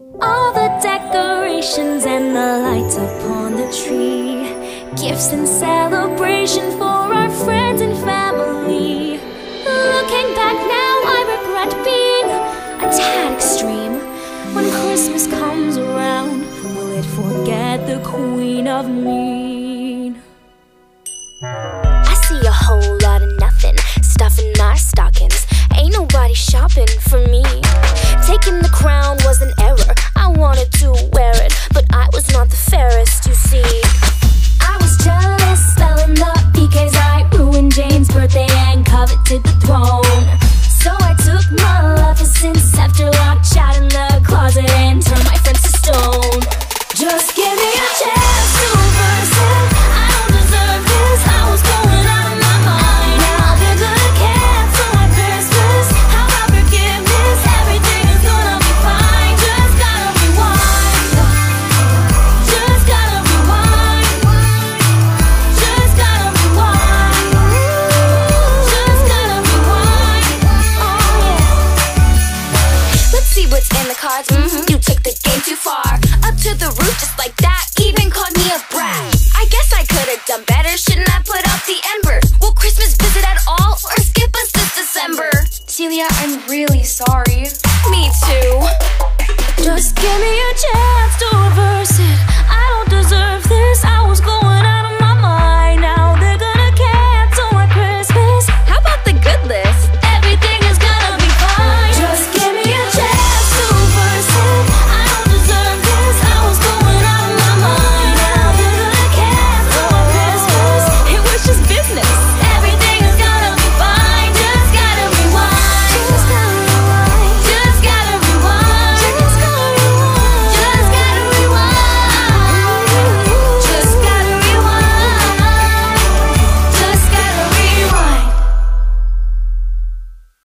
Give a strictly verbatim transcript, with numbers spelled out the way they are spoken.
All the decorations and the lights upon the tree, gifts and celebration for our friends and family. Looking back now, I regret being a tad extreme. When Christmas comes around, will it forget the Queen of Mean? I see a whole lot of nothing stuffing my stockings. Ain't nobody shopping for me. Taking the crown was an error. I wanted to wear it, but I was not the fairest, you see. I was jealous, spelling up because I ruined Jane's birthday and coveted the throne. So I took my life since after locked out in the closet and turned my friends to stone. Just give me a chance to reverse it. I don't deserve this. I was going out of my mind. Now they're gonna cancel my Christmas. How about forgiveness? Everything is gonna be fine. Just gotta rewind. Just gotta rewind. Just gotta rewind. Just gotta rewind. Oh yeah. Let's see what's in the cards. Mm-hmm. You took the game too far. Up to the roof just like that. Even called me a brat. I guess I could have done better. Shouldn't I put out the ember? Will Christmas visit at all or skip us this December? Celia, I'm really sorry.